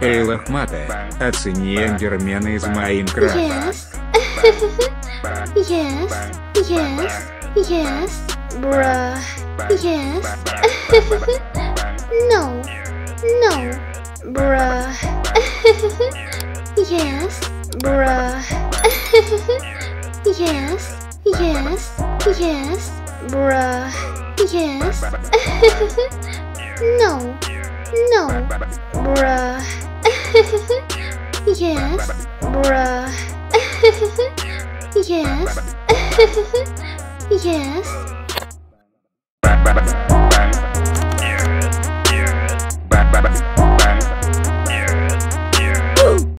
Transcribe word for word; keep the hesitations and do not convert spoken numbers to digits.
Эй, лохматая, оцени эндермена из Майнкрафта. Yes. Yes. Yes. Yes. Bruh. Yes. No. No. Bruh. Yes. Bruh. Yes. Yes. Yes. Bruh. Yes. No. No. Bruh. Yes. Bruh. Yes. Yes.